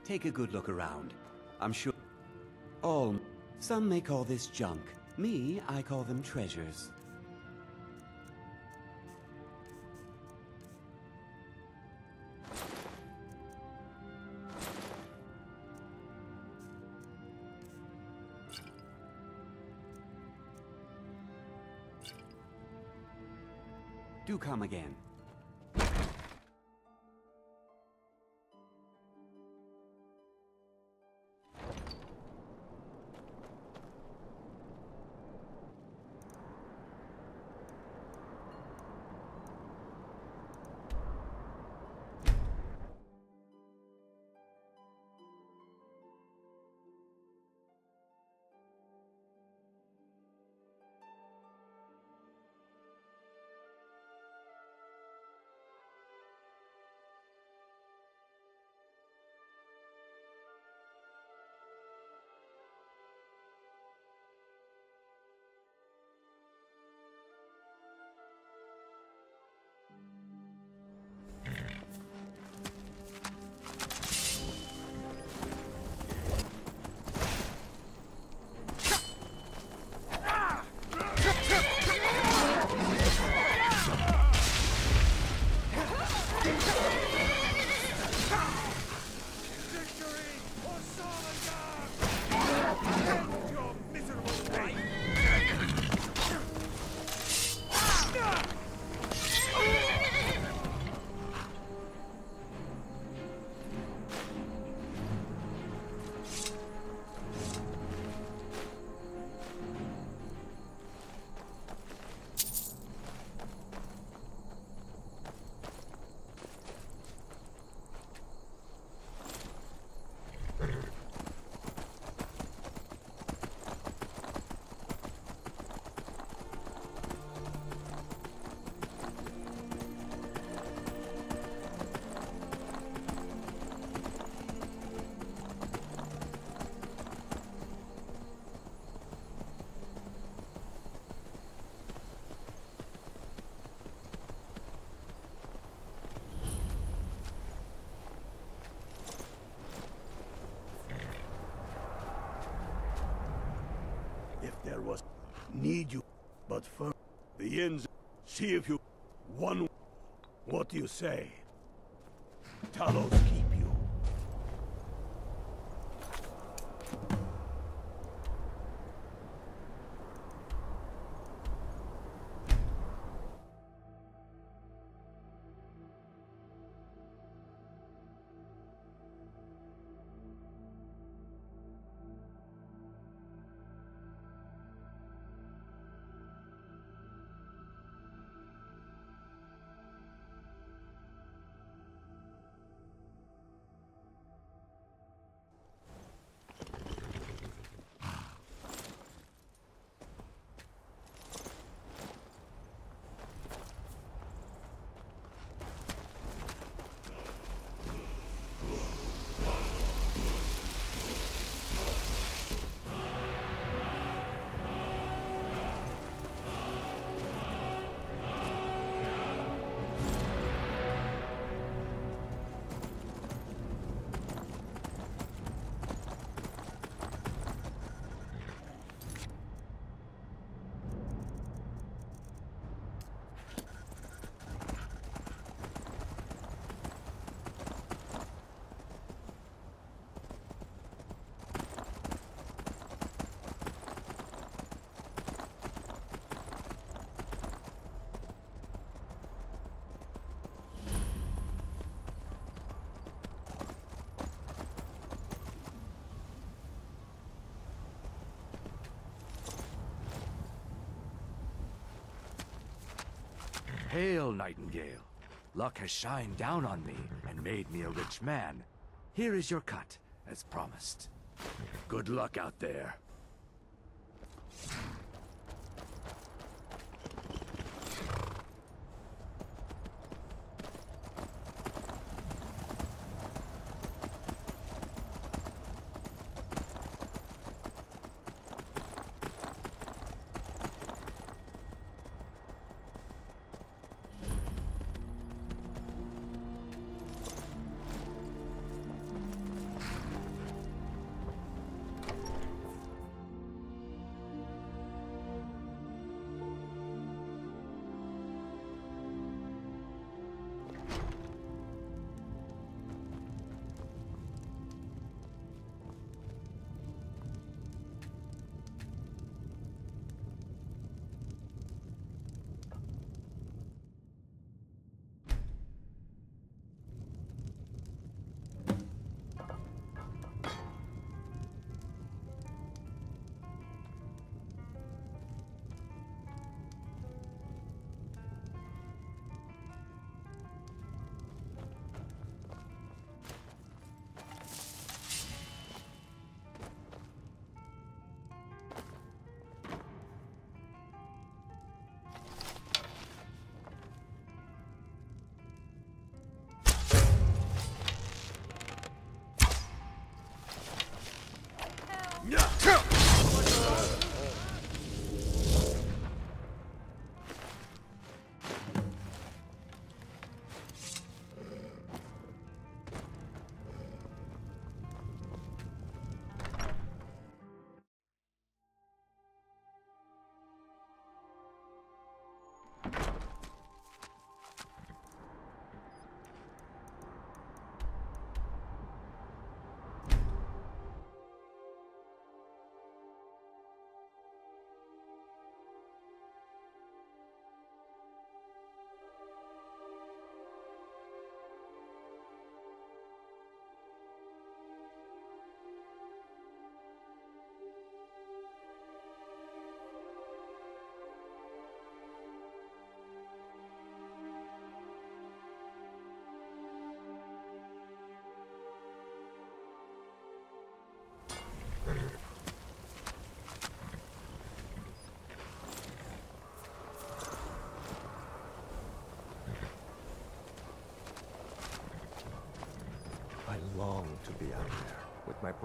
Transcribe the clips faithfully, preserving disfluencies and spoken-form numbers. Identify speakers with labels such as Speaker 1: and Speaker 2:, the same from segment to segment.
Speaker 1: Take a good look around. I'm sure... All... Some may call this junk. Me, I call them treasures. Do come again.
Speaker 2: There was need you, but first the ends. See if you one. What do you say? Talos keep you.
Speaker 3: Hail, Nightingale. Luck has shined down on me and made me a rich man. Here is your cut, as promised. Good luck out there.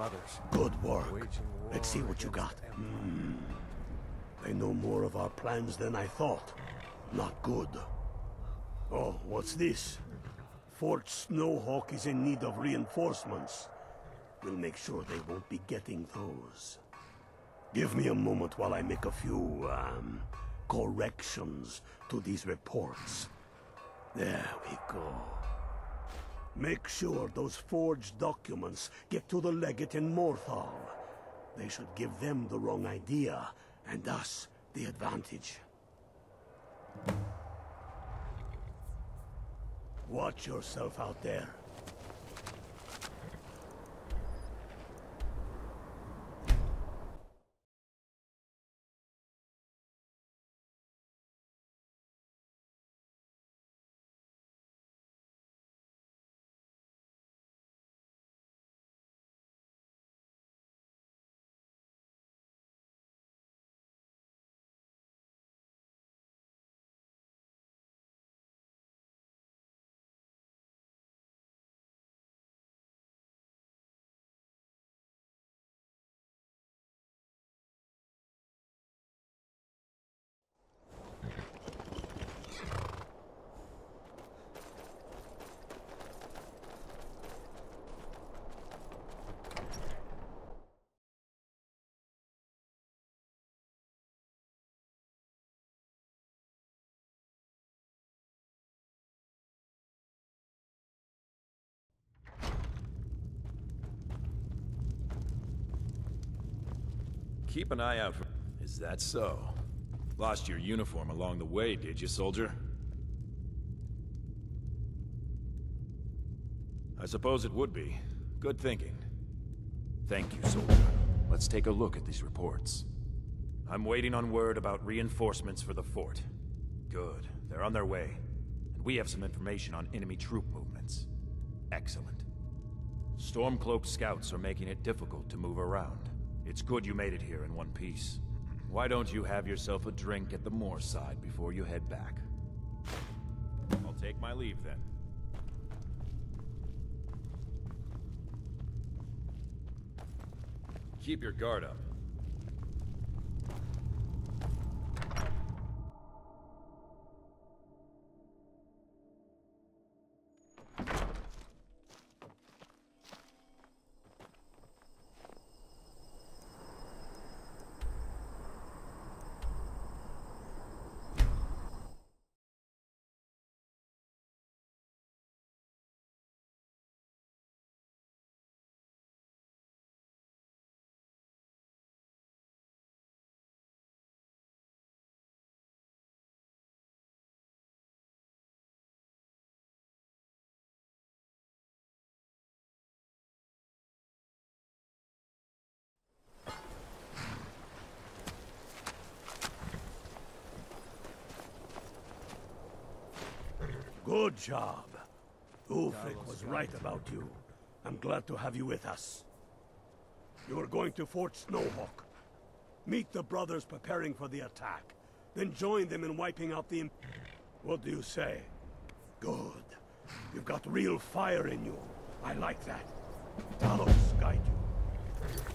Speaker 4: brothers.
Speaker 2: Good work.
Speaker 4: Waging war
Speaker 2: Let's see what you got.
Speaker 4: against the Empire.
Speaker 2: They know more of our plans than I thought. Not good. Oh, what's this? Fort Snowhawk is in need of reinforcements. We'll make sure they won't be getting those. Give me a moment while I make a few, um, corrections to these reports. There we go. Make sure those forged documents get to the legate in Morthal. They should give them the wrong idea, and us the advantage. Watch yourself out there.
Speaker 5: Keep an eye out for... Is that so? Lost your uniform along the way, did you, soldier? I suppose it would be. Good thinking. Thank you, soldier. Let's take a look at these reports. I'm waiting on word about reinforcements for the fort. Good. They're on their way. And we have some information on enemy troop movements. Excellent. Stormcloak scouts are making it difficult to move around. It's good you made it here in one piece. Why don't you have yourself a drink at the moorside before you head back? I'll take my leave then. Keep your guard up.
Speaker 2: Good job. Ulfric was right about you. I'm glad to have you with us. You are going to Fort Snowhawk. Meet the brothers preparing for the attack. Then join them in wiping out the... Imp what do you say? Good. You've got real fire in you. I like that. Talos guide you.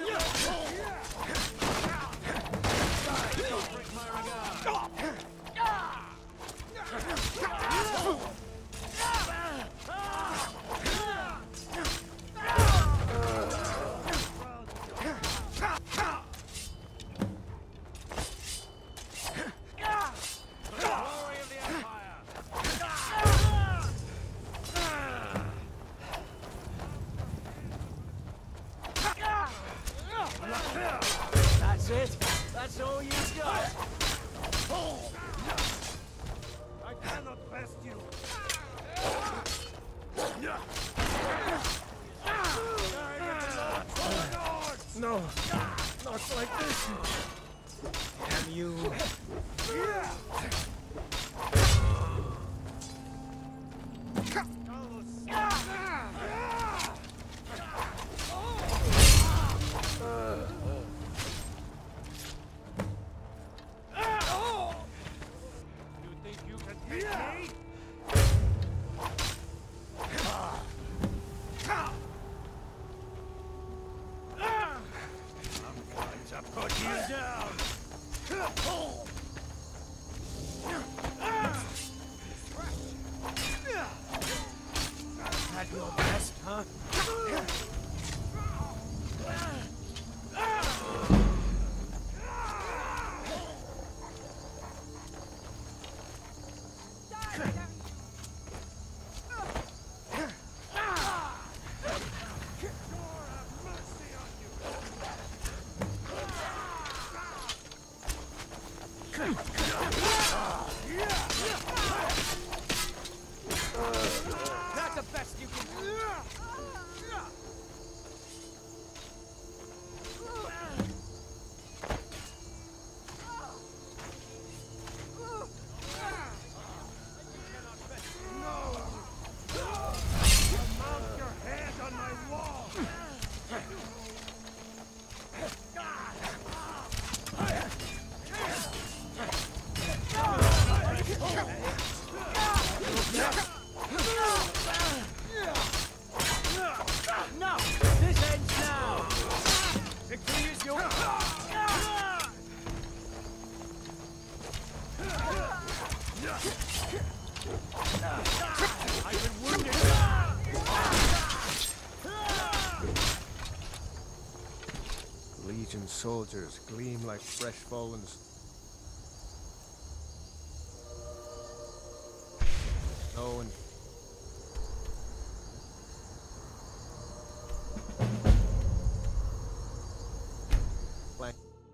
Speaker 4: That's it? That's all you got?
Speaker 2: I cannot best you.
Speaker 4: No, not like this. Damn you. At your best, huh? That's the best you can do.
Speaker 2: Mount your head on my wall.
Speaker 4: No! This ends now! Victory is yours! I've been wounded! Legion soldiers gleam like fresh bones. Owen. Blank.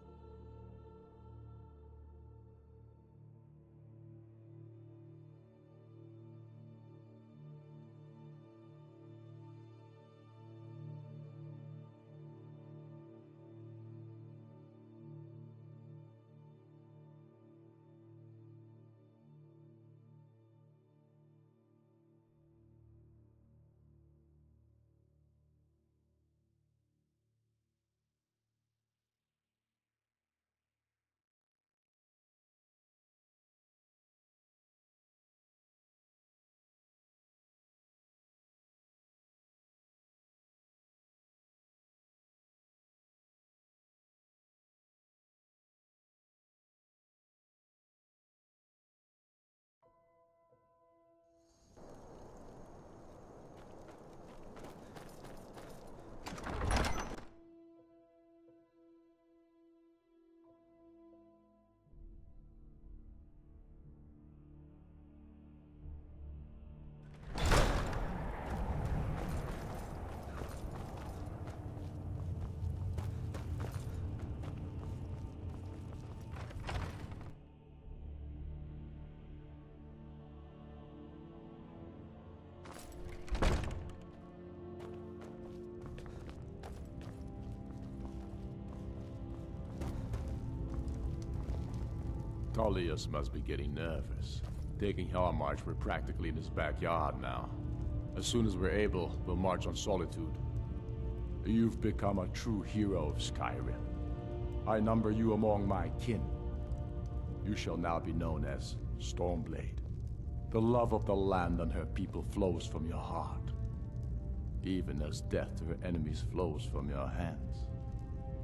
Speaker 6: Tullius must be getting nervous. Taking Hellmarch, we're practically in his backyard now. As soon as we're able, we'll march on Solitude. You've become a true hero of Skyrim. I number you among my kin. You shall now be known as Stormblade. The love of the land and her people flows from your heart, even as death to her enemies flows from your hands.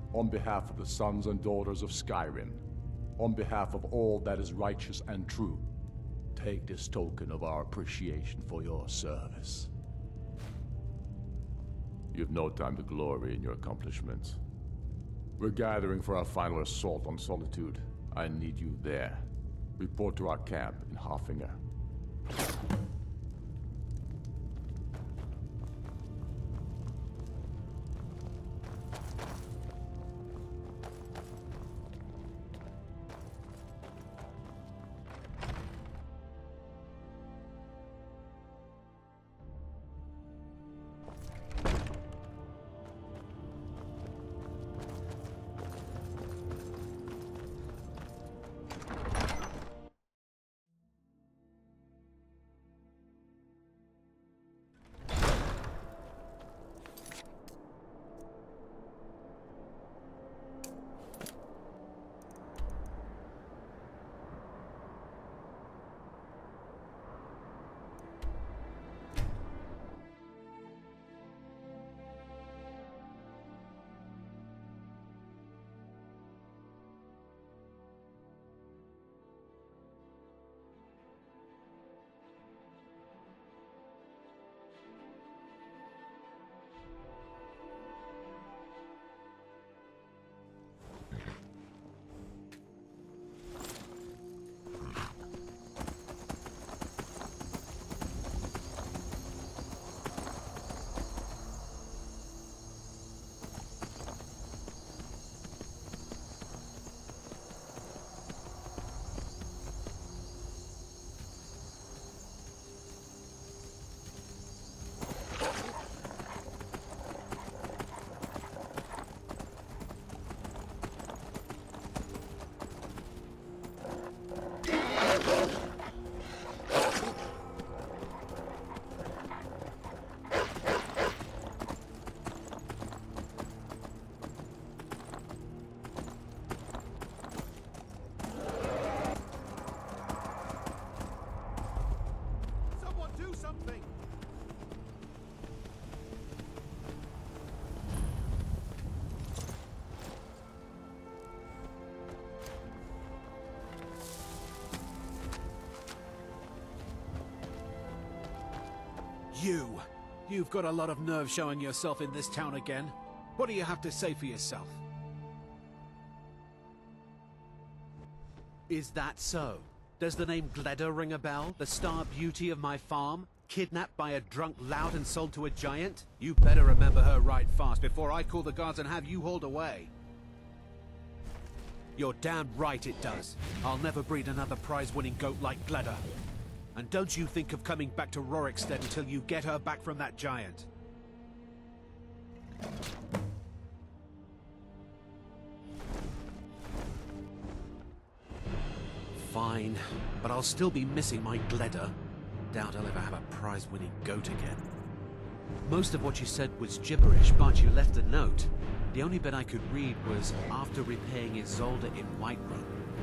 Speaker 6: On behalf of the sons and daughters of Skyrim, on behalf of all that is righteous and true, take this token of our appreciation for your service. You have no time to glory in your accomplishments. We're gathering for our final assault on Solitude. I need you there. Report to our camp in Hoffinger.
Speaker 4: You! You've got a lot of nerve showing yourself in this town again. What do you have to say for yourself? Is that so? Does the name Gleda ring a bell? The star beauty of my farm? Kidnapped by a drunk lout and sold to a giant? You better remember her right fast before I call the guards and have you hauled away. You're damn right it does. I'll never breed another prize-winning goat like Gleda. And don't you think of coming back to Rorikstead until you get her back from that giant. Fine, but I'll still be missing my Gleda. Doubt I'll ever have a prize-winning goat again. Most of what you said was gibberish, but you left a note. The only bit I could read was after repaying Isolde in Whiterun.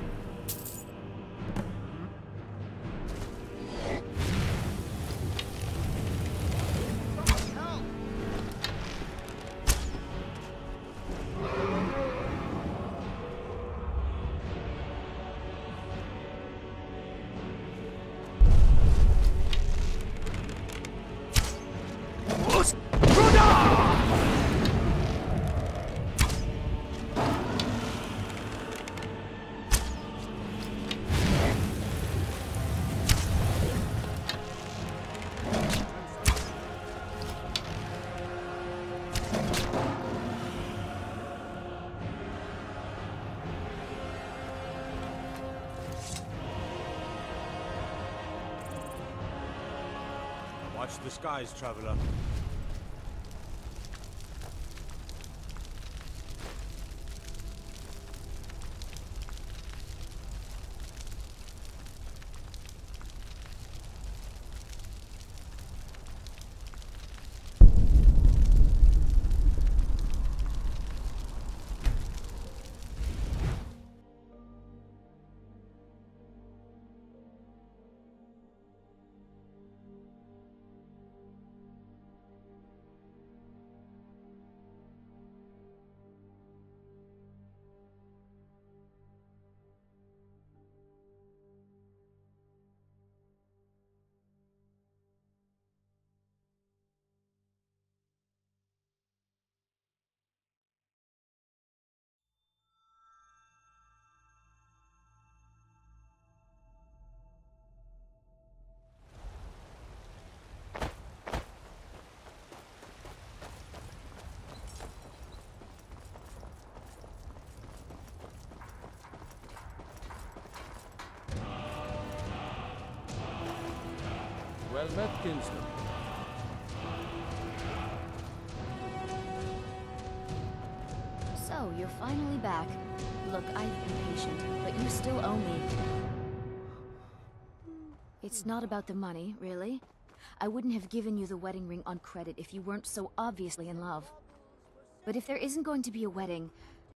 Speaker 7: Watch the skies, traveler.
Speaker 8: Well met, kinsman.
Speaker 9: So, you're finally back. Look, I've been patient, but you still owe me. It's not about the money, really. I wouldn't have given you the wedding ring on credit if you weren't so obviously in love. But if there isn't going to be a wedding,